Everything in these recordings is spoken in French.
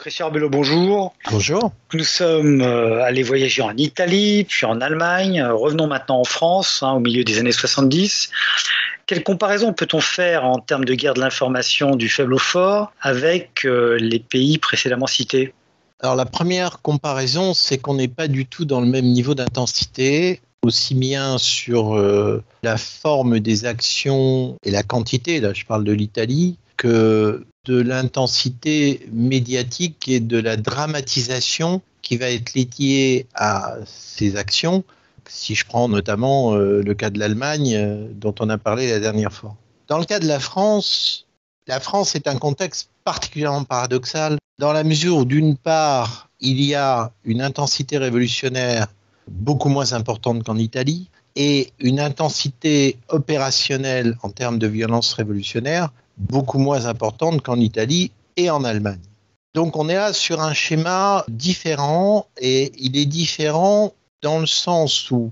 Christian Arbelot, bonjour. Bonjour. Nous sommes allés voyager en Italie, puis en Allemagne. Revenons maintenant en France, au milieu des années 70. Quelle comparaison peut-on faire en termes de guerre de l'information du faible au fort avec les pays précédemment cités ? Alors la première comparaison, c'est qu'on n'est pas du tout dans le même niveau d'intensité, aussi bien sur la forme des actions et la quantité, là je parle de l'Italie, que de l'intensité médiatique et de la dramatisation qui va être liée à ces actions. Si je prends notamment le cas de l'Allemagne dont on a parlé la dernière fois. Dans le cas de la France est un contexte particulièrement paradoxal dans la mesure où d'une part, il y a une intensité révolutionnaire beaucoup moins importante qu'en Italie et une intensité opérationnelle en termes de violence révolutionnaire beaucoup moins importante qu'en Italie et en Allemagne. Donc on est là sur un schéma différent et il est différent dans le sens où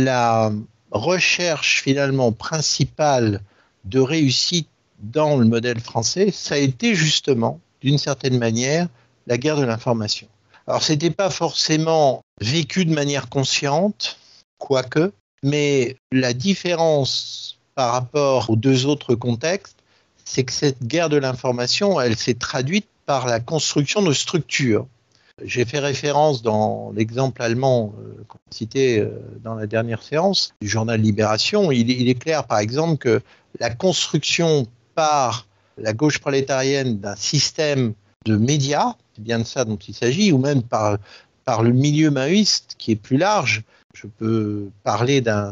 la recherche finalement principale de réussite dans le modèle français, ça a été justement, d'une certaine manière, la guerre de l'information. Alors c'était pas forcément vécu de manière consciente, quoique, mais la différence par rapport aux deux autres contextes, c'est que cette guerre de l'information, elle s'est traduite par la construction de structures. J'ai fait référence dans l'exemple allemand qu'on citait dans la dernière séance du journal Libération. Il est clair, par exemple, que la construction par la gauche prolétarienne d'un système de médias, c'est bien de ça dont il s'agit, ou même par le milieu maoïste qui est plus large. Je peux parler d'un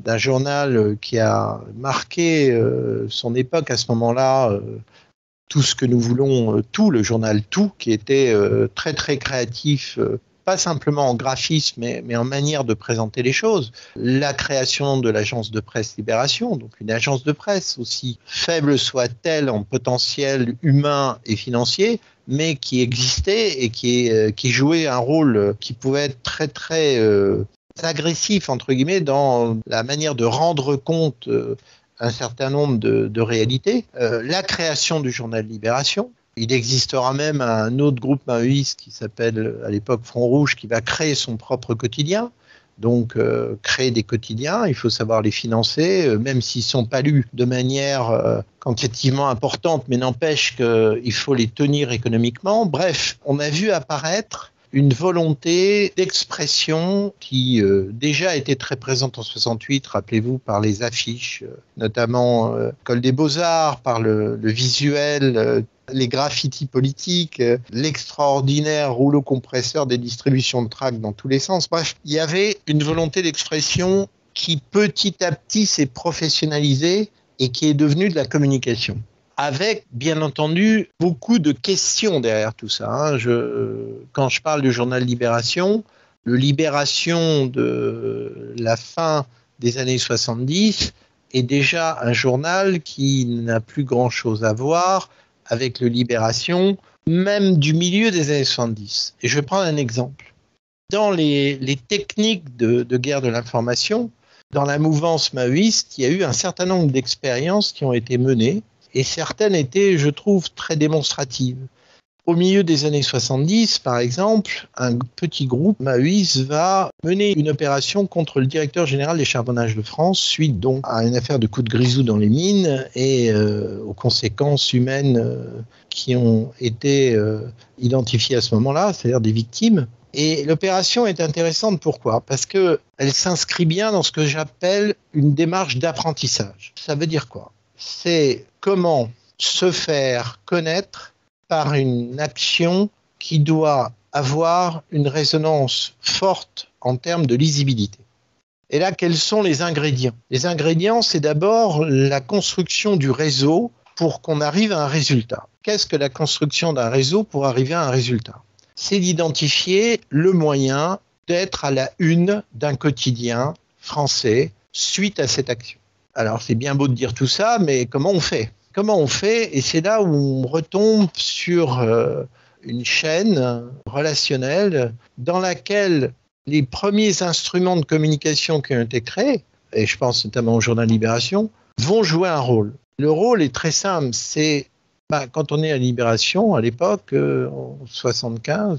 journal qui a marqué son époque à ce moment-là, Tout ce que nous voulons, le journal Tout, qui était très très créatif, pas simplement en graphisme, mais en manière de présenter les choses. La création de l'agence de presse Libération, donc une agence de presse aussi faible soit-elle en potentiel humain et financier, mais qui existait et qui jouait un rôle qui pouvait être très très agressif entre guillemets dans la manière de rendre compte un certain nombre de réalités. La création du journal Libération. Il existera même un autre groupe maoïste qui s'appelle à l'époque Front Rouge qui va créer son propre quotidien. Donc créer des quotidiens, il faut savoir les financer, même s'ils ne sont pas lus de manière quantitativement importante, mais n'empêche qu'il faut les tenir économiquement. Bref, on a vu apparaître une volonté d'expression qui déjà était très présente en 68, rappelez-vous, par les affiches, notamment École des Beaux-Arts, par le visuel, les graffitis politiques, l'extraordinaire rouleau compresseur des distributions de tracts dans tous les sens. Bref, il y avait une volonté d'expression qui petit à petit s'est professionnalisée et qui est devenue de la communication. Avec, bien entendu, beaucoup de questions derrière tout ça. Quand je parle du journal Libération, le Libération de la fin des années 70 est déjà un journal qui n'a plus grand-chose à voir avec le Libération, même du milieu des années 70. Et je vais prendre un exemple. Dans les techniques de guerre de l'information, dans la mouvance maoïste, il y a eu un certain nombre d'expériences qui ont été menées, et certaines étaient, je trouve, très démonstratives. Au milieu des années 70, par exemple, un petit groupe maoïste va mener une opération contre le directeur général des charbonnages de France, suite donc à une affaire de coup de grisou dans les mines et aux conséquences humaines qui ont été identifiées à ce moment-là, c'est-à-dire des victimes. Et l'opération est intéressante, pourquoi ? Parce qu'elle s'inscrit bien dans ce que j'appelle une démarche d'apprentissage. Ça veut dire quoi ? C'est comment se faire connaître par une action qui doit avoir une résonance forte en termes de lisibilité. Et là, quels sont les ingrédients ? Les ingrédients, c'est d'abord la construction du réseau pour qu'on arrive à un résultat. Qu'est-ce que la construction d'un réseau pour arriver à un résultat ? C'est d'identifier le moyen d'être à la une d'un quotidien français suite à cette action. Alors, c'est bien beau de dire tout ça, mais comment on fait ? Comment on fait ? Et c'est là où on retombe sur une chaîne relationnelle dans laquelle les premiers instruments de communication qui ont été créés, et je pense notamment au journal Libération, vont jouer un rôle. Le rôle est très simple, c'est Quand on est à Libération, à l'époque, en 75,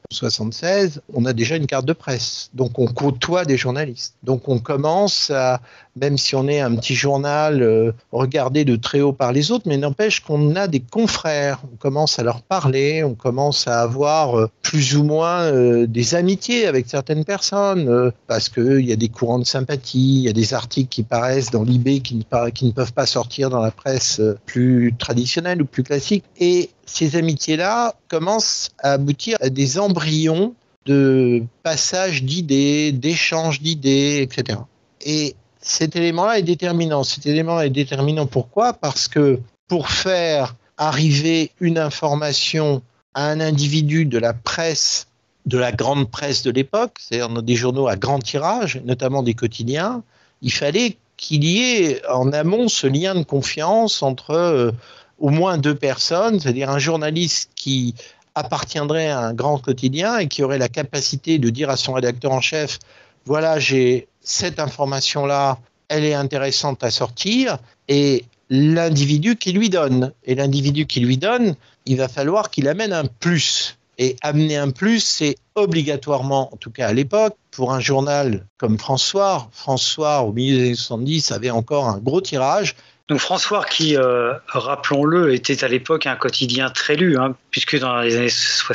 76, on a déjà une carte de presse. Donc on côtoie des journalistes. Donc on commence à, même si on est un petit journal, regarder de très haut par les autres, mais n'empêche qu'on a des confrères. On commence à leur parler, on commence à avoir plus ou moins des amitiés avec certaines personnes, parce qu'il y a des courants de sympathie, il y a des articles qui paraissent dans l'IB qui ne peuvent pas sortir dans la presse plus traditionnelle ou plus classique. Et ces amitiés-là commencent à aboutir à des embryons de passage d'idées, d'échange d'idées, etc. Et cet élément-là est déterminant. Cet élément est déterminant pourquoi ? Parce que pour faire arriver une information à un individu de la presse, de la grande presse de l'époque, c'est-à-dire des journaux à grand tirage, notamment des quotidiens, il fallait qu'il y ait en amont ce lien de confiance entre au moins deux personnes, c'est-à-dire un journaliste qui appartiendrait à un grand quotidien et qui aurait la capacité de dire à son rédacteur en chef « Voilà, j'ai cette information-là, elle est intéressante à sortir » et l'individu qui lui donne. Et l'individu qui lui donne, il va falloir qu'il amène un plus. Et amener un plus, c'est obligatoirement, en tout cas à l'époque, pour un journal comme François, au milieu des années 70, avait encore un gros tirage. Donc François, qui, rappelons-le, était à l'époque un quotidien très lu, puisque dans les années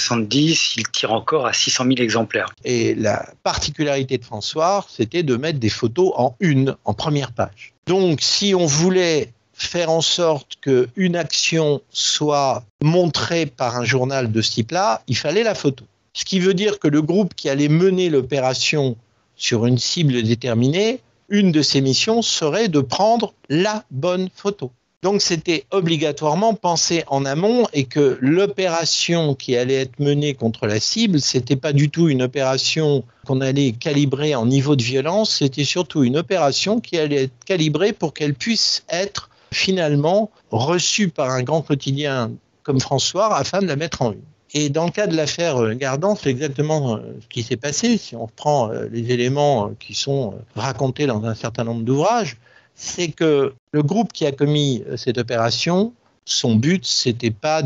70, il tire encore à 600 000 exemplaires. Et la particularité de François, c'était de mettre des photos en première page. Donc si on voulait faire en sorte qu'une action soit montrée par un journal de ce type-là, il fallait la photo. Ce qui veut dire que le groupe qui allait mener l'opération sur une cible déterminée, une de ses missions serait de prendre la bonne photo. Donc c'était obligatoirement pensé en amont et que l'opération qui allait être menée contre la cible, c'était pas du tout une opération qu'on allait calibrer en niveau de violence, c'était surtout une opération qui allait être calibrée pour qu'elle puisse être finalement reçue par un grand quotidien comme François afin de la mettre en une. Et dans le cas de l'affaire Gardan, c'est exactement ce qui s'est passé. Si on reprend les éléments qui sont racontés dans un certain nombre d'ouvrages, c'est que le groupe qui a commis cette opération, son but, c'était pas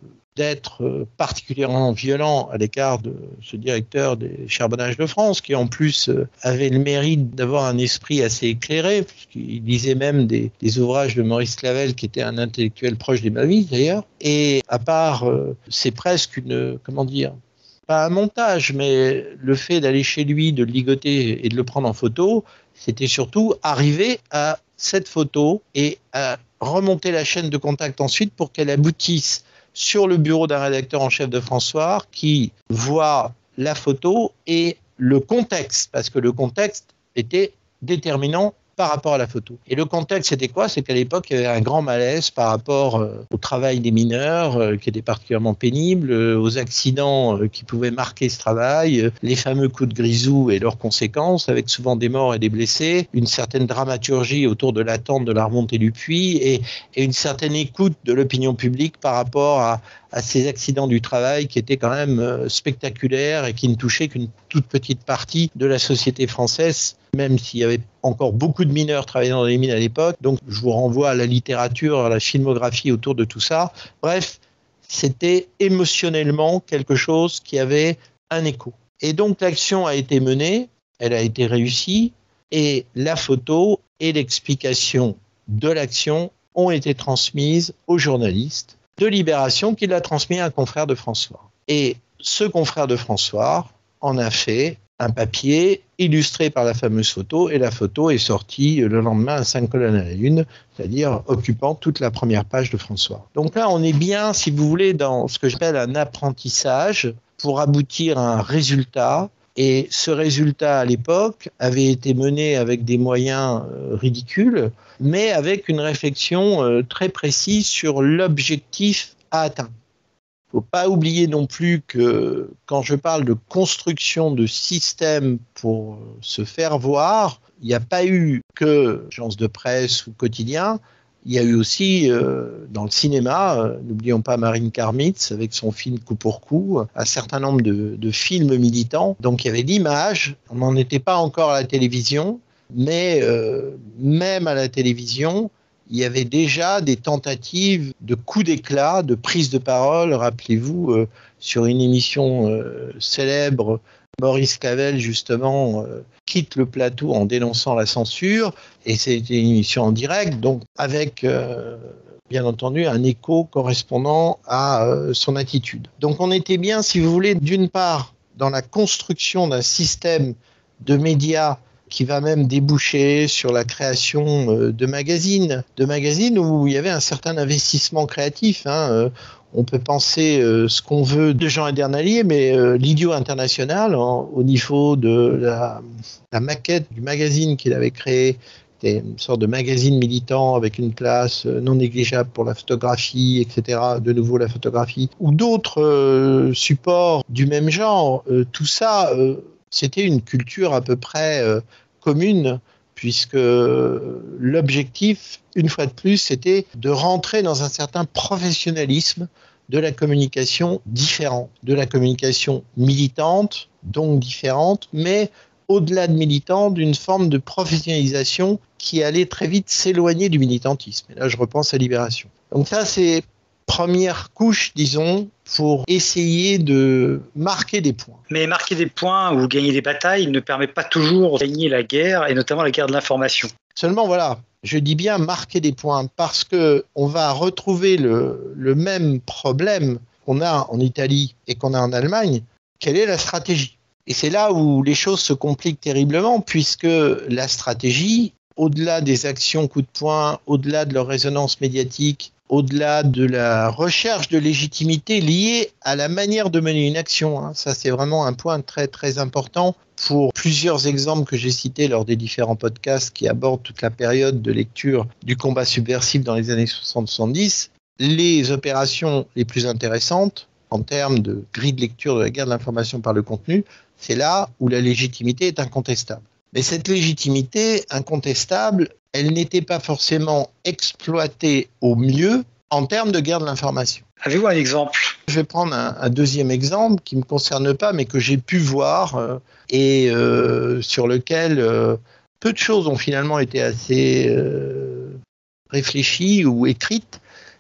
d'être particulièrement violent à l'égard de ce directeur des Charbonnages de France, qui en plus avait le mérite d'avoir un esprit assez éclairé, puisqu'il lisait même des ouvrages de Maurice Clavel, qui était un intellectuel proche des Maoïstes d'ailleurs. Et à part, c'est presque pas un montage, mais le fait d'aller chez lui, de le ligoter et de le prendre en photo, c'était surtout arriver à cette photo et à remonter la chaîne de contact ensuite pour qu'elle aboutisse sur le bureau d'un rédacteur en chef de François qui voit la photo et le contexte, parce que le contexte était déterminant par rapport à la photo. Et le contexte, c'était quoi ? C'est qu'à l'époque, il y avait un grand malaise par rapport au travail des mineurs, qui était particulièrement pénible, aux accidents qui pouvaient marquer ce travail, les fameux coups de grisou et leurs conséquences, avec souvent des morts et des blessés, une certaine dramaturgie autour de l'attente de la remontée du puits et une certaine écoute de l'opinion publique par rapport à ces accidents du travail qui étaient quand même spectaculaires et qui ne touchaient qu'une toute petite partie de la société française, même s'il y avait encore beaucoup de mineurs travaillant dans les mines à l'époque. Donc je vous renvoie à la littérature, à la filmographie autour de tout ça. Bref, c'était émotionnellement quelque chose qui avait un écho. Et donc l'action a été menée, elle a été réussie, et la photo et l'explication de l'action ont été transmises aux journalistes de Libération qui l'a transmis à un confrère de François. Et ce confrère de François en a fait un papier illustré par la fameuse photo, et la photo est sortie le lendemain à 5 colonnes à la une, c'est-à-dire occupant toute la première page de François. Donc là, on est bien, si vous voulez, dans ce que j'appelle un apprentissage pour aboutir à un résultat. Et ce résultat, à l'époque, avait été mené avec des moyens ridicules, mais avec une réflexion très précise sur l'objectif à atteindre. Il ne faut pas oublier non plus que quand je parle de construction de systèmes pour se faire voir, il n'y a pas eu que agence de presse ou quotidien, il y a eu aussi dans le cinéma, n'oublions pas Marine Karmitz avec son film Coup pour coup, un certain nombre de films militants. Donc il y avait l'image, on n'en était pas encore à la télévision, mais même à la télévision, il y avait déjà des tentatives de coups d'éclat, de prise de parole. Rappelez-vous, sur une émission célèbre, Maurice Clavel, justement, quitte le plateau en dénonçant la censure, et c'était une émission en direct, donc avec, bien entendu, un écho correspondant à son attitude. Donc on était bien, si vous voulez, d'une part, dans la construction d'un système de médias qui va même déboucher sur la création de magazines où il y avait un certain investissement créatif. On peut penser ce qu'on veut de Jean Edernalier, mais l'Idiot International, au niveau de la maquette du magazine qu'il avait créé, c'était une sorte de magazine militant avec une place non négligeable pour la photographie, etc. De nouveau la photographie, ou d'autres supports du même genre. Tout ça, c'était une culture à peu près commune, puisque l'objectif, une fois de plus, c'était de rentrer dans un certain professionnalisme de la communication différent, de la communication militante, donc différente, mais au-delà de militante, d'une forme de professionnalisation qui allait très vite s'éloigner du militantisme. Et là, je repense à Libération. Donc ça, c'est première couche, disons, pour essayer de marquer des points. Mais marquer des points ou gagner des batailles ne permet pas toujours de gagner la guerre, et notamment la guerre de l'information. Seulement, voilà, je dis bien marquer des points, parce que on va retrouver le même problème qu'on a en Italie et qu'on a en Allemagne. Quelle est la stratégie ? Et c'est là où les choses se compliquent terriblement, puisque la stratégie, au-delà des actions coup de poing, au-delà de leur résonance médiatique, au-delà de la recherche de légitimité liée à la manière de mener une action. Ça, c'est vraiment un point très, très important pour plusieurs exemples que j'ai cités lors des différents podcasts qui abordent toute la période de lecture du combat subversif dans les années 60-70. Les opérations les plus intéressantes, en termes de grille de lecture de la guerre de l'information par le contenu, c'est là où la légitimité est incontestable. Mais cette légitimité incontestable, elle n'était pas forcément exploitée au mieux en termes de guerre de l'information. Avez-vous un exemple ? Je vais prendre un deuxième exemple qui ne me concerne pas, mais que j'ai pu voir et sur lequel peu de choses ont finalement été assez réfléchies ou écrites.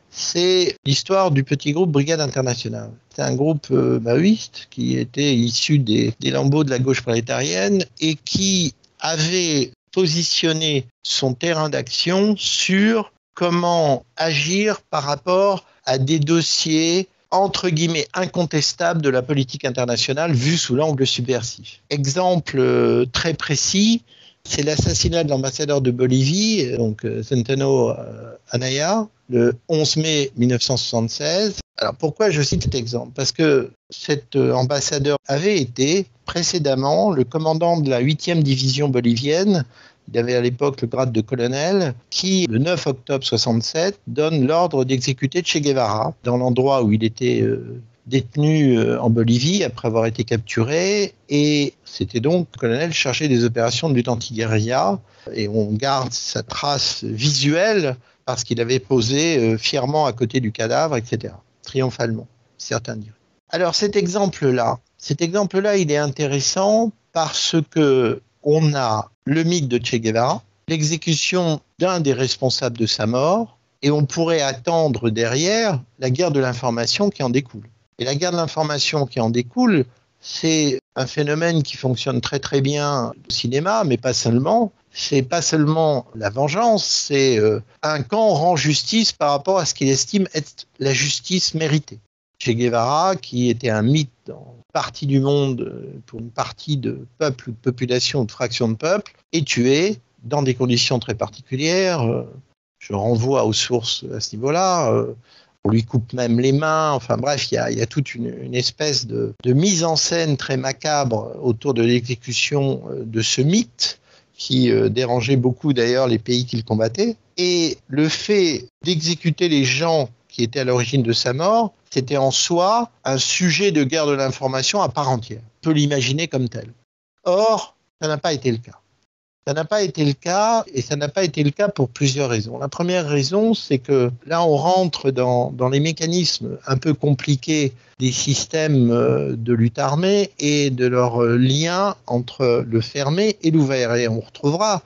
C'est l'histoire du petit groupe Brigade Internationale. C'est un groupe maoïste qui était issu des lambeaux de la gauche prolétarienne et qui avait positionné son terrain d'action sur comment agir par rapport à des dossiers entre guillemets incontestables de la politique internationale vue sous l'angle subversif. Exemple très précis, c'est l'assassinat de l'ambassadeur de Bolivie, donc Centeno Anaya, le 11 mai 1976. Alors pourquoi je cite cet exemple ? Parce que cet ambassadeur avait été précédemment le commandant de la 8e division bolivienne. Il avait à l'époque le grade de colonel, qui, le 9 octobre 67, donne l'ordre d'exécuter Che Guevara dans l'endroit où il était détenu en Bolivie après avoir été capturé. Et c'était donc le colonel chargé des opérations de lutte anti-guérilla. Et on garde sa trace visuelle parce qu'il avait posé fièrement à côté du cadavre, etc. Triomphalement, certains diraient. Alors cet exemple-là, il est intéressant parce que on a le mythe de Che Guevara, l'exécution d'un des responsables de sa mort, et on pourrait attendre derrière la guerre de l'information qui en découle. Et la guerre de l'information qui en découle, c'est un phénomène qui fonctionne très très bien au cinéma, mais pas seulement. C'est pas seulement la vengeance, c'est un camp rend justice par rapport à ce qu'il estime être la justice méritée. Che Guevara, qui était un mythe dans une partie du monde, pour une partie de peuple ou de population ou de fraction de peuple, est tué dans des conditions très particulières. Je renvoie aux sources à ce niveau-là. On lui coupe même les mains. Enfin bref, il y a toute une espèce de mise en scène très macabre autour de l'exécution de ce mythe qui dérangeait beaucoup d'ailleurs les pays qu'il combattait. Et le fait d'exécuter les gens qui étaient à l'origine de sa mort, c'était en soi un sujet de guerre de l'information à part entière. On peut l'imaginer comme tel. Or, ça n'a pas été le cas. Ça n'a pas été le cas, et ça n'a pas été le cas pour plusieurs raisons. La première raison, c'est que là, on rentre dans les mécanismes un peu compliqués des systèmes de lutte armée et de leur lien entre le fermé et l'ouvert. Et on retrouvera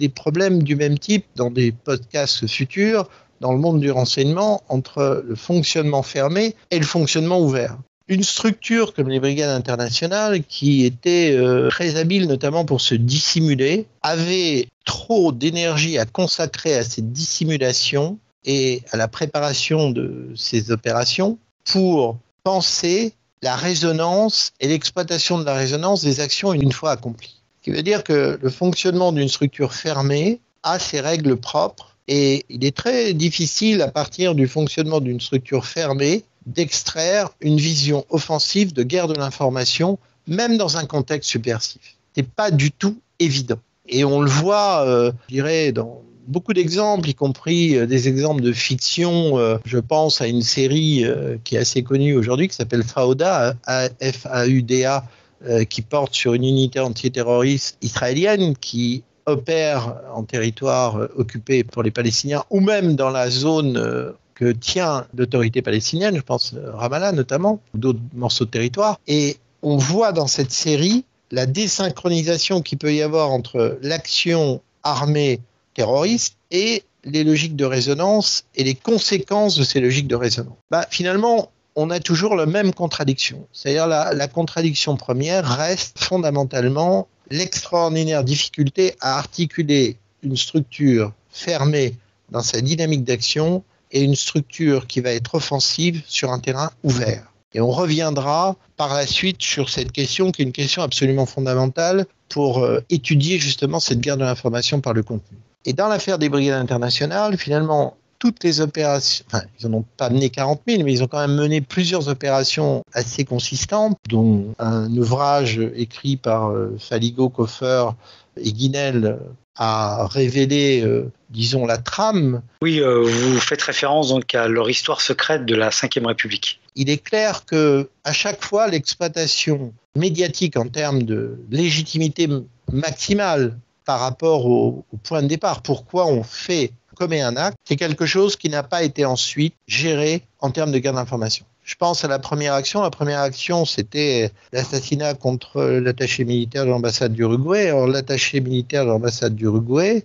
des problèmes du même type dans des podcasts futurs dans le monde du renseignement entre le fonctionnement fermé et le fonctionnement ouvert. Une structure comme les brigades internationales, qui était très habile notamment pour se dissimuler, avait trop d'énergie à consacrer à cette dissimulation et à la préparation de ces opérations pour penser la résonance et l'exploitation de la résonance des actions une fois accomplies. Ce qui veut dire que le fonctionnement d'une structure fermée a ses règles propres et il est très difficile à partir du fonctionnement d'une structure fermée d'extraire une vision offensive de guerre de l'information, même dans un contexte subversif. C'est pas du tout évident. Et on le voit, je dirais, dans beaucoup d'exemples, y compris des exemples de fiction. Je pense à une série qui est assez connue aujourd'hui, qui s'appelle Fauda, F-A-U-D-A, qui porte sur une unité antiterroriste israélienne qui opère en territoire occupé pour les Palestiniens, ou même dans la zone que tient l'autorité palestinienne, je pense Ramallah notamment, ou d'autres morceaux de territoire. Et on voit dans cette série la désynchronisation qu'il peut y avoir entre l'action armée terroriste et les logiques de résonance et les conséquences de ces logiques de résonance. Finalement, on a toujours la même contradiction. C'est-à-dire la contradiction première reste fondamentalement l'extraordinaire difficulté à articuler une structure fermée dans sa dynamique d'action et une structure qui va être offensive sur un terrain ouvert. Et on reviendra par la suite sur cette question qui est une question absolument fondamentale pour étudier justement cette guerre de l'information par le contenu. Et dans l'affaire des brigades internationales, finalement, toutes les opérations, ils n'en ont pas mené 40 000, mais ils ont quand même mené plusieurs opérations assez consistantes, dont un ouvrage écrit par Faligo, Koffer et Guinel a révélé, disons, la trame. Oui, vous faites référence donc à leur histoire secrète de la Ve République. Il est clair que à chaque fois, l'exploitation médiatique en termes de légitimité maximale par rapport au point de départ, pourquoi on commet un acte, c'est quelque chose qui n'a pas été ensuite géré en termes de guerre d'information. Je pense à la première action. La première action, c'était l'assassinat contre l'attaché militaire de l'ambassade d'Uruguay. Alors, l'attaché militaire de l'ambassade d'Uruguay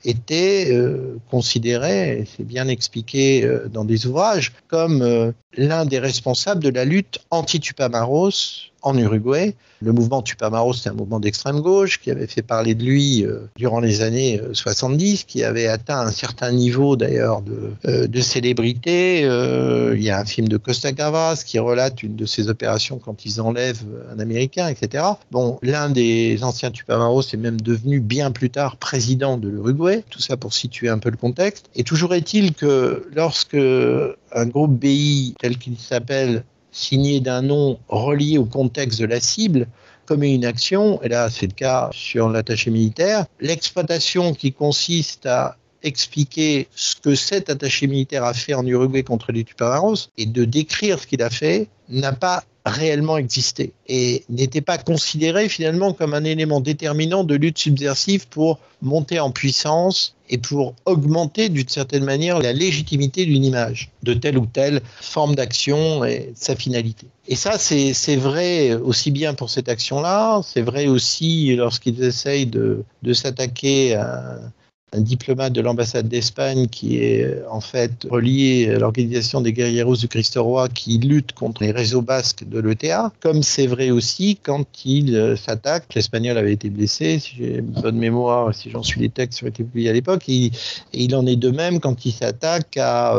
était considéré, et c'est bien expliqué dans des ouvrages, comme l'un des responsables de la lutte anti-Tupamaros en Uruguay. Le mouvement Tupamaros, c'est un mouvement d'extrême gauche qui avait fait parler de lui durant les années 70, qui avait atteint un certain niveau d'ailleurs de célébrité. Il y a un film de Costa Gavras qui relate une de ces opérations quand ils enlèvent un Américain, etc. Bon, l'un des anciens Tupamaros est même devenu bien plus tard président de l'Uruguay. Tout ça pour situer un peu le contexte. Et toujours est-il que lorsque un groupe BI tel qu'il s'appelle, signé d'un nom relié au contexte de la cible, commet une action, et là c'est le cas sur l'attaché militaire, l'exploitation qui consiste à expliquer ce que cet attaché militaire a fait en Uruguay contre les Tupamaros et de décrire ce qu'il a fait n'a pas réellement existé et n'était pas considéré finalement comme un élément déterminant de lutte subversive pour monter en puissance et pour augmenter d'une certaine manière la légitimité d'une image de telle ou telle forme d'action et sa finalité. Et ça, c'est vrai aussi bien pour cette action-là, c'est vrai aussi lorsqu'ils essayent de s'attaquer à un diplomate de l'ambassade d'Espagne qui est en fait relié à l'organisation des Guerrilleros du Christ Roi qui lutte contre les réseaux basques de l'ETA, comme c'est vrai aussi quand il s'attaque, l'Espagnol avait été blessé, si j'ai une bonne mémoire, si j'en suis les textes qui ont été publiés à l'époque, et il en est de même quand il s'attaque à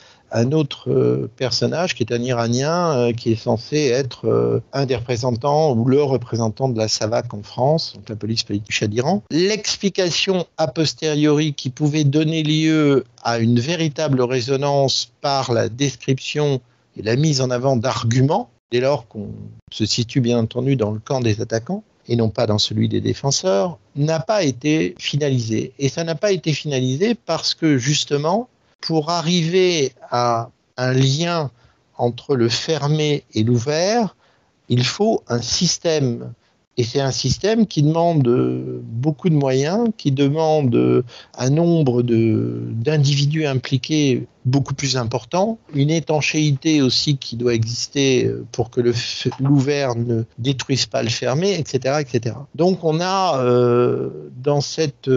un autre personnage qui est un Iranien qui est censé être un des représentants ou le représentant de la SAVAK en France, donc la police politique du Shah d'Iran. L'explication a posteriori qui pouvait donner lieu à une véritable résonance par la description et la mise en avant d'arguments, dès lors qu'on se situe bien entendu dans le camp des attaquants et non pas dans celui des défenseurs, n'a pas été finalisée. Et ça n'a pas été finalisé parce que justement, pour arriver à un lien entre le fermé et l'ouvert, il faut un système Et c'est un système qui demande beaucoup de moyens, qui demande un nombre d'individus impliqués beaucoup plus important, une étanchéité aussi qui doit exister pour que l'ouvert ne détruise pas le fermé, etc., etc. Donc on a dans cette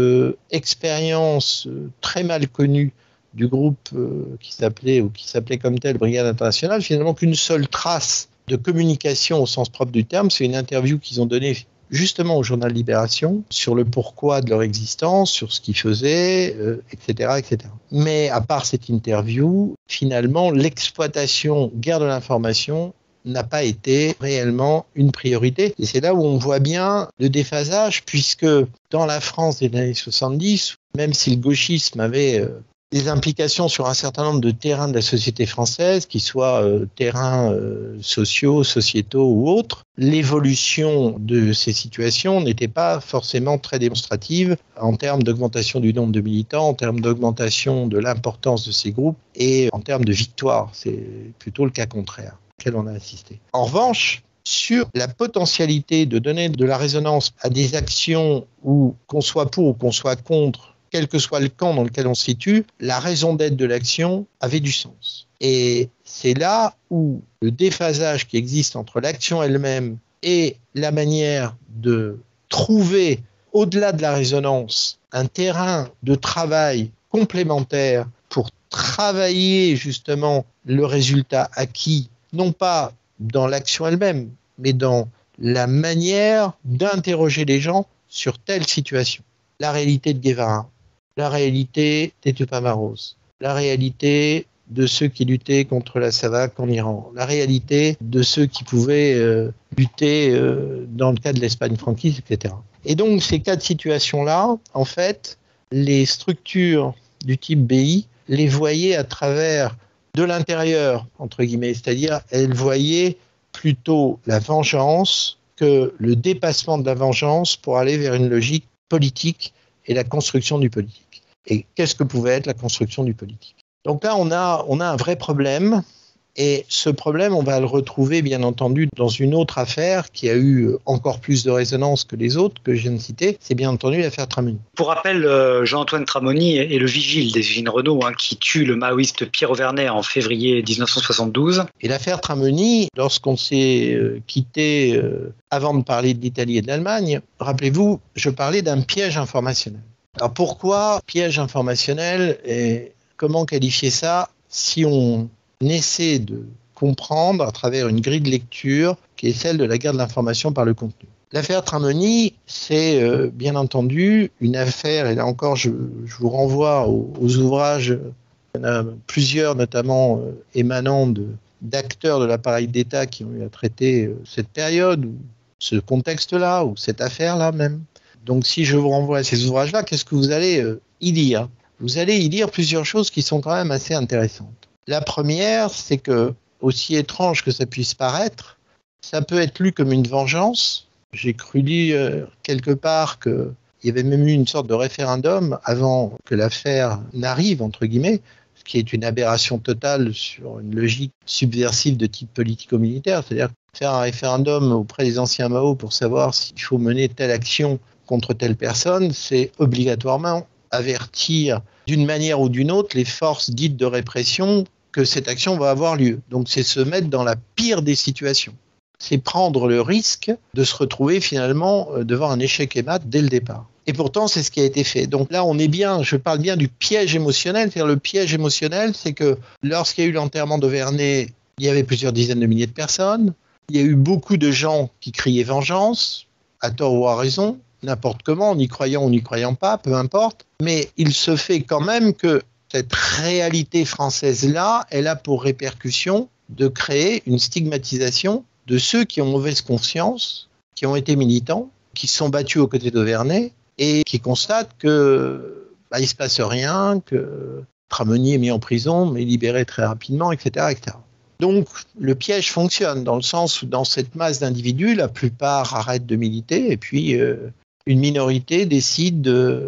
expérience très mal connue du groupe qui s'appelait comme tel Brigade Internationale, finalement qu'une seule trace de communication au sens propre du terme, c'est une interview qu'ils ont donnée justement au journal Libération sur le pourquoi de leur existence, sur ce qu'ils faisaient, etc., etc. Mais à part cette interview, finalement, l'exploitation guerre de l'information n'a pas été réellement une priorité. Et c'est là où on voit bien le déphasage, puisque dans la France des années 70, même si le gauchisme avait des implications sur un certain nombre de terrains de la société française, qu'ils soient terrains sociaux, sociétaux ou autres, l'évolution de ces situations n'était pas forcément très démonstrative en termes d'augmentation du nombre de militants, en termes d'augmentation de l'importance de ces groupes et en termes de victoire. C'est plutôt le cas contraire auquel on a assisté. En revanche, sur la potentialité de donner de la résonance à des actions où qu'on soit pour ou qu'on soit contre, quel que soit le camp dans lequel on se situe, la raison d'être de l'action avait du sens. Et c'est là où le déphasage qui existe entre l'action elle-même et la manière de trouver, au-delà de la résonance, un terrain de travail complémentaire pour travailler justement le résultat acquis, non pas dans l'action elle-même, mais dans la manière d'interroger les gens sur telle situation. La réalité de Guevara, la réalité des Tupamaros, la réalité de ceux qui luttaient contre la SAVAK en Iran, la réalité de ceux qui pouvaient lutter dans le cas de l'Espagne franquiste, etc. Et donc ces quatre situations-là, en fait, les structures du type BI les voyaient à travers de l'intérieur, entre guillemets, c'est-à-dire elles voyaient plutôt la vengeance que le dépassement de la vengeance pour aller vers une logique politique et la construction du politique. Et qu'est-ce que pouvait être la construction du politique? Donc là, on a un vrai problème, et ce problème, on va le retrouver, bien entendu, dans une autre affaire qui a eu encore plus de résonance que les autres que je viens de citer, c'est bien entendu l'affaire Tramoni. Pour rappel, Jean-Antoine Tramoni est le vigile des usines Renault qui tue le maoïste Pierre Auvernais en février 1972. Et l'affaire Tramoni, lorsqu'on s'est quitté avant de parler de l'Italie et de l'Allemagne, rappelez-vous, je parlais d'un piège informationnel. Alors pourquoi piège informationnel et comment qualifier ça si on essaie de comprendre à travers une grille de lecture qui est celle de la guerre de l'information par le contenu? L'affaire Tramoni, c'est bien entendu une affaire, et là encore je vous renvoie aux ouvrages, il y en a plusieurs notamment émanant d'acteurs de l'appareil d'État qui ont eu à traiter cette période, ou ce contexte-là, ou cette affaire-là même. Donc si je vous renvoie à ces ouvrages-là, qu'est-ce que vous allez y lire? Vous allez y lire plusieurs choses qui sont quand même assez intéressantes. La première, c'est que, aussi étrange que ça puisse paraître, ça peut être lu comme une vengeance. J'ai cru lire quelque part qu'il y avait même eu une sorte de référendum avant que l'affaire n'arrive, entre guillemets, ce qui est une aberration totale sur une logique subversive de type politico-militaire, c'est-à-dire faire un référendum auprès des anciens Mao pour savoir s'il faut mener telle action contre telle personne, c'est obligatoirement avertir d'une manière ou d'une autre les forces dites de répression que cette action va avoir lieu. Donc c'est se mettre dans la pire des situations. C'est prendre le risque de se retrouver finalement devant un échec et mat dès le départ. Et pourtant, c'est ce qui a été fait. Donc là, on est bien, je parle bien du piège émotionnel. C'est-à-dire le piège émotionnel, c'est que lorsqu'il y a eu l'enterrement d'Auvernais, il y avait plusieurs dizaines de milliers de personnes. Il y a eu beaucoup de gens qui criaient vengeance, à tort ou à raison, n'importe comment, en y croyant ou n'y croyant pas, peu importe. Mais il se fait quand même que cette réalité française-là, elle a pour répercussion de créer une stigmatisation de ceux qui ont mauvaise conscience, qui ont été militants, qui se sont battus aux côtés d'Auvernais et qui constatent que il se passe rien, que Tramoni est mis en prison, mais libéré très rapidement, etc., etc. Donc le piège fonctionne dans le sens où dans cette masse d'individus, la plupart arrêtent de militer et puis une minorité décide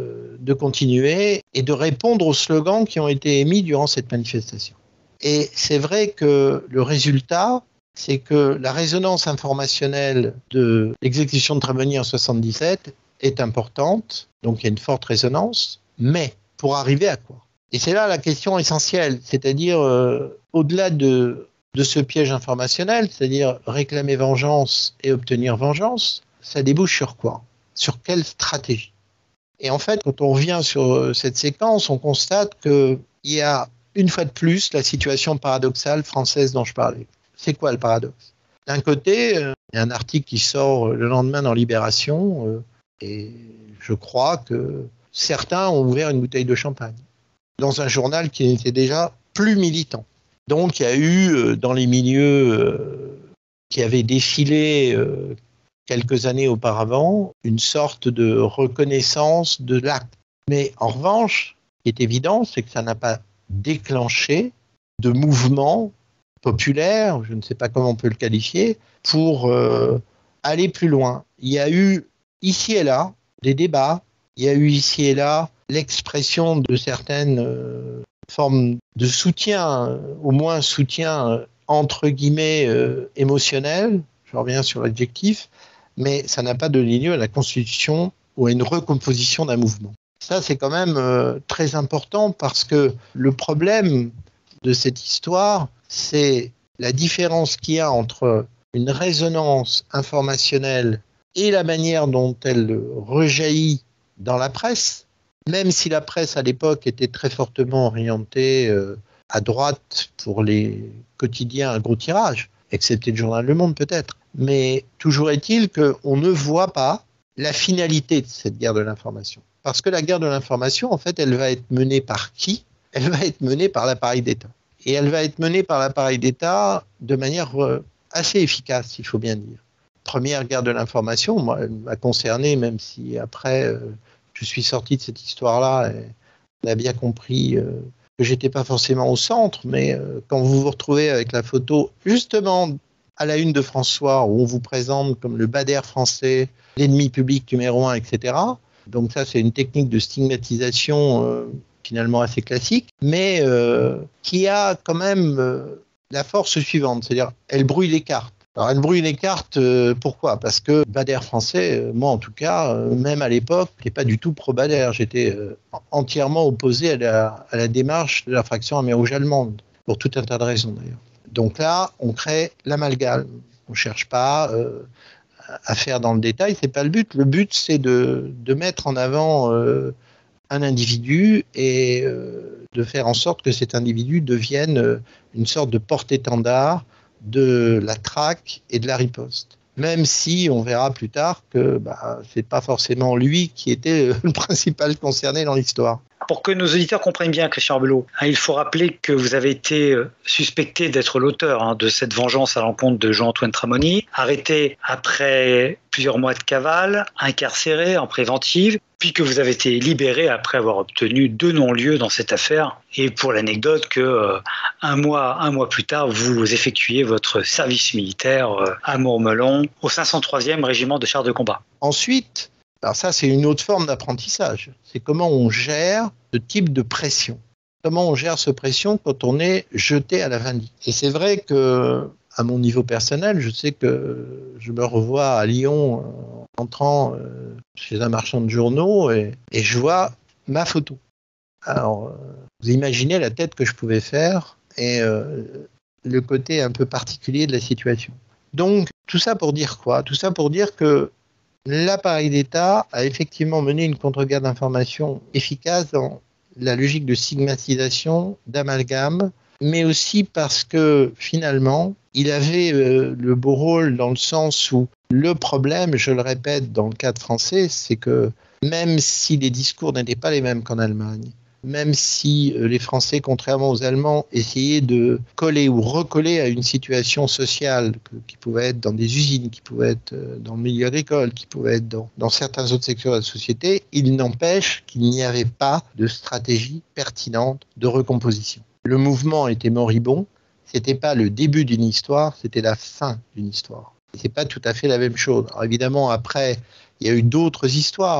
de continuer et de répondre aux slogans qui ont été émis durant cette manifestation. Et c'est vrai que le résultat, c'est que la résonance informationnelle de l'exécution de Trémonier en 77 est importante, donc il y a une forte résonance, mais pour arriver à quoi? Et c'est là la question essentielle, c'est-à-dire au-delà de ce piège informationnel, c'est-à-dire réclamer vengeance et obtenir vengeance, ça débouche sur quoi? Sur quelle stratégie? Et en fait, quand on revient sur cette séquence, on constate qu'il y a une fois de plus la situation paradoxale française dont je parlais. C'est quoi le paradoxe? D'un côté, il y a un article qui sort le lendemain dans Libération, et je crois que certains ont ouvert une bouteille de champagne dans un journal qui était déjà plus militant. Donc il y a eu dans les milieux qui avaient défilé quelques années auparavant une sorte de reconnaissance de l'acte. Mais en revanche, ce qui est évident, c'est que ça n'a pas déclenché de mouvement populaire, je ne sais pas comment on peut le qualifier, pour aller plus loin. Il y a eu ici et là des débats, il y a eu ici et là l'expression de certaines formes de soutien, au moins soutien entre guillemets émotionnel, je reviens sur l'adjectif, mais ça n'a pas donné lieu à la constitution ou à une recomposition d'un mouvement. Ça, c'est quand même très important parce que le problème de cette histoire, c'est la différence qu'il y a entre une résonance informationnelle et la manière dont elle rejaillit dans la presse, même si la presse à l'époque était très fortement orientée à droite pour les quotidiens à gros tirage, excepté le journal Le Monde peut-être. Mais toujours est-il qu'on ne voit pas la finalité de cette guerre de l'information. Parce que la guerre de l'information, en fait, elle va être menée par qui? Elle va être menée par l'appareil d'État. Et elle va être menée par l'appareil d'État de manière assez efficace, il faut bien dire. Première guerre de l'information, moi, elle m'a concerné, même si après, je suis sorti de cette histoire-là et on a bien compris que j'étais pas forcément au centre, mais quand vous vous retrouvez avec la photo, justement, à la une de François, où on vous présente comme le Bader français, l'ennemi public numéro 1, etc. Donc ça, c'est une technique de stigmatisation finalement assez classique, mais qui a quand même la force suivante, c'est-à-dire elle brouille les cartes. Alors elle brouille les cartes, pourquoi? Parce que Bader français, moi en tout cas, même à l'époque, je n'étais pas du tout pro-Bader, j'étais entièrement opposé à la démarche de la fraction amer-rouge allemande, pour tout un tas de raisons d'ailleurs. Donc là, on crée l'amalgame, on ne cherche pas à faire dans le détail, c'est pas le but. Le but, c'est de mettre en avant un individu et de faire en sorte que cet individu devienne une sorte de porte-étendard de la traque et de la riposte. Même si on verra plus tard que c'est pas forcément lui qui était le principal concerné dans l'histoire. Pour que nos auditeurs comprennent bien, Christian Arbelot, il faut rappeler que vous avez été suspecté d'être l'auteur de cette vengeance à l'encontre de Jean-Antoine Tramoni, arrêté après plusieurs mois de cavale, incarcéré en préventive, puis que vous avez été libéré après avoir obtenu 2 non-lieux dans cette affaire. Et pour l'anecdote que un mois plus tard, vous effectuiez votre service militaire à Mourmelon au 503e régiment de chars de combat. Ensuite, alors ça, c'est une autre forme d'apprentissage. C'est comment on gère ce type de pression. Comment on gère cette pression quand on est jeté à la vindicte. Et c'est vrai que, à mon niveau personnel, je sais que je me revois à Lyon en entrant chez un marchand de journaux et je vois ma photo. Alors, vous imaginez la tête que je pouvais faire et le côté un peu particulier de la situation. Donc, tout ça pour dire quoi? Tout ça pour dire que l'appareil d'État a effectivement mené une contre-guerre d'information efficace dans la logique de stigmatisation, d'amalgame, mais aussi parce que finalement, il avait le beau rôle dans le sens où le problème, je le répète dans le cadre français, c'est que même si les discours n'étaient pas les mêmes qu'en Allemagne, même si les Français, contrairement aux Allemands, essayaient de coller ou recoller à une situation sociale qui pouvait être dans des usines, qui pouvait être dans le milieu agricole, qui pouvait être dans certains autres secteurs de la société, il n'empêche qu'il n'y avait pas de stratégie pertinente de recomposition. Le mouvement était moribond, c'était pas le début d'une histoire, c'était la fin d'une histoire. Et c'est pas tout à fait la même chose. Alors évidemment, après, il y a eu d'autres histoires.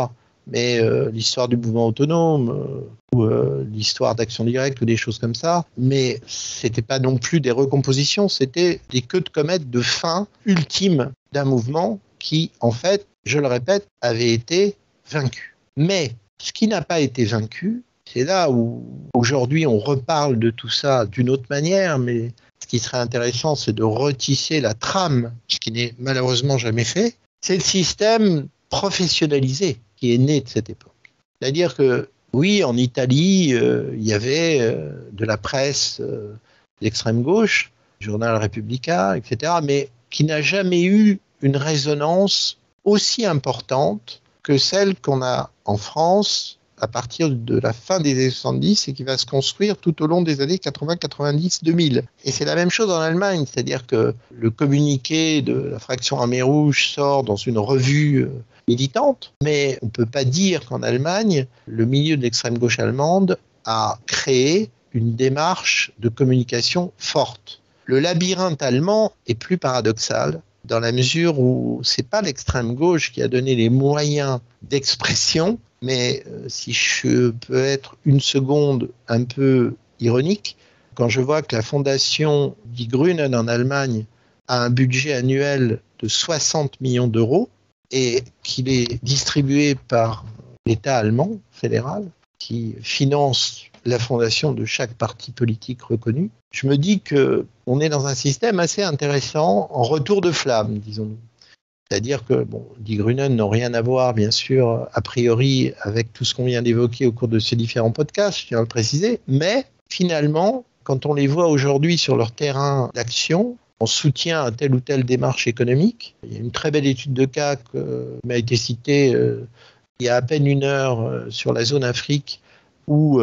mais l'histoire du mouvement autonome ou l'histoire d'Action Directe ou des choses comme ça. Mais c'était pas non plus des recompositions, c'était des queues de comète de fin ultime d'un mouvement qui, en fait, je le répète, avait été vaincu. Mais ce qui n'a pas été vaincu, c'est là où aujourd'hui on reparle de tout ça d'une autre manière, mais ce qui serait intéressant, c'est de retisser la trame, ce qui n'est malheureusement jamais fait. C'est le système professionnalisé qui est né de cette époque. C'est-à-dire que, oui, en Italie, il y avait de la presse d'extrême gauche, Journal Repubblica, etc., mais qui n'a jamais eu une résonance aussi importante que celle qu'on a en France à partir de la fin des années 70 et qui va se construire tout au long des années 80, 90, 2000. Et c'est la même chose en Allemagne, c'est-à-dire que le communiqué de la fraction Armée Rouge sort dans une revue militante, mais on ne peut pas dire qu'en Allemagne, le milieu de l'extrême gauche allemande a créé une démarche de communication forte. Le labyrinthe allemand est plus paradoxal dans la mesure où c'est pas l'extrême gauche qui a donné les moyens d'expression, mais si je peux être une seconde un peu ironique, quand je vois que la fondation Die Grünen en Allemagne a un budget annuel de 60 millions d'euros et qu'il est distribué par l'État allemand fédéral, qui finance la fondation de chaque parti politique reconnu, je me dis qu'on est dans un système assez intéressant en retour de flamme, disons-nous. C'est-à-dire que Die Grünen n'ont rien à voir, bien sûr, a priori, avec tout ce qu'on vient d'évoquer au cours de ces différents podcasts, je tiens à le préciser, mais finalement, quand on les voit aujourd'hui sur leur terrain d'action, en soutien à telle ou telle démarche économique, il y a une très belle étude de cas qui m'a été citée il y a à peine une heure sur la zone Afrique, où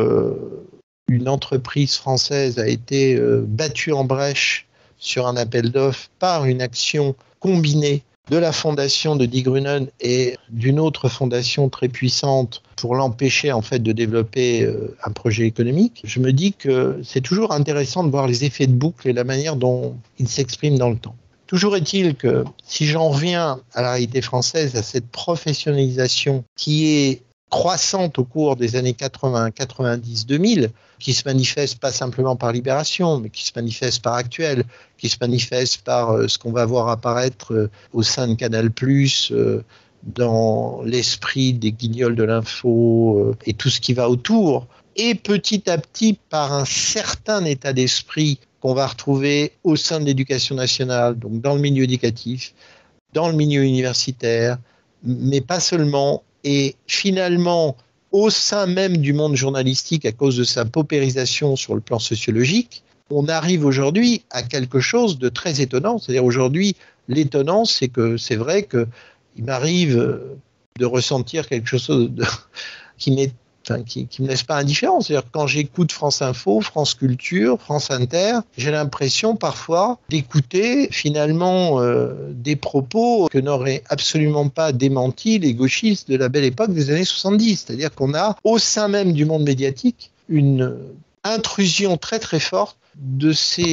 une entreprise française a été battue en brèche sur un appel d'offres par une action combinée de la fondation de Die Grünen et d'une autre fondation très puissante pour l'empêcher en fait de développer un projet économique. Je me dis que c'est toujours intéressant de voir les effets de boucle et la manière dont ils s'expriment dans le temps. Toujours est-il que si j'en reviens à la réalité française, à cette professionnalisation qui est croissante au cours des années 80, 90, 2000, qui se manifeste pas simplement par Libération, mais qui se manifeste par Actuel, qui se manifeste par ce qu'on va voir apparaître au sein de Canal+, dans l'esprit des guignols de l'info et tout ce qui va autour, et petit à petit par un certain état d'esprit qu'on va retrouver au sein de l'éducation nationale, donc dans le milieu éducatif, dans le milieu universitaire, mais pas seulement. Et finalement, au sein même du monde journalistique, à cause de sa paupérisation sur le plan sociologique, on arrive aujourd'hui à quelque chose de très étonnant. C'est-à-dire aujourd'hui, l'étonnant, c'est que c'est vrai qu'il m'arrive de ressentir quelque chose qui me laisse pas indifférent. C'est-à-dire que quand j'écoute France Info, France Culture, France Inter, j'ai l'impression parfois d'écouter finalement des propos que n'auraient absolument pas démenti les gauchistes de la belle époque des années 70. C'est-à-dire qu'on a au sein même du monde médiatique une intrusion très très forte de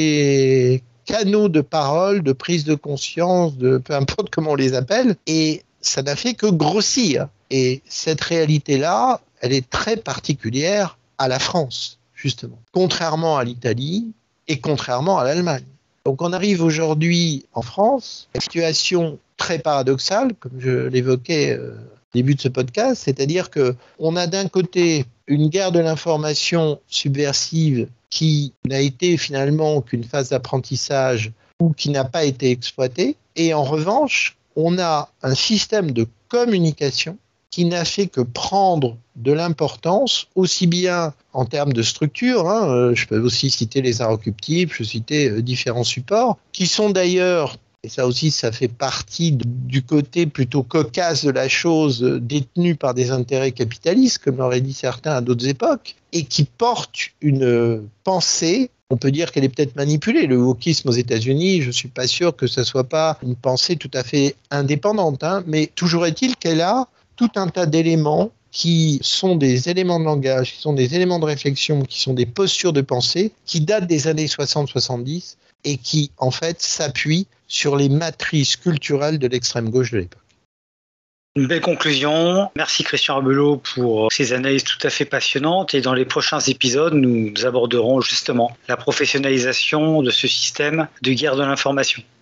ces canaux de parole, de prise de conscience, de peu importe comment on les appelle, et ça n'a fait que grossir. Et cette réalité-là, elle est très particulière à la France, justement, contrairement à l'Italie et contrairement à l'Allemagne. Donc on arrive aujourd'hui en France, une situation très paradoxale, comme je l'évoquais au début de ce podcast, c'est-à-dire qu'on a d'un côté une guerre de l'information subversive qui n'a été finalement qu'une phase d'apprentissage ou qui n'a pas été exploitée, et en revanche, on a un système de communication qui n'a fait que prendre de l'importance, aussi bien en termes de structure, je peux aussi citer les Inrecuptibles, je peux citer différents supports, qui sont d'ailleurs, et ça aussi ça fait partie du côté plutôt cocasse de la chose, détenu par des intérêts capitalistes, comme l'auraient dit certains à d'autres époques, et qui portent une pensée. On peut dire qu'elle est peut-être manipulée. Le wokisme aux États-Unis, je ne suis pas sûr que ce ne soit pas une pensée tout à fait indépendante, mais toujours est-il qu'elle a tout un tas d'éléments qui sont des éléments de langage, qui sont des éléments de réflexion, qui sont des postures de pensée, qui datent des années 60-70 et qui, en fait, s'appuient sur les matrices culturelles de l'extrême gauche de l'époque. Une belle conclusion. Merci Christian Arbelot pour ces analyses tout à fait passionnantes. Et dans les prochains épisodes, nous aborderons justement la professionnalisation de ce système de guerre de l'information.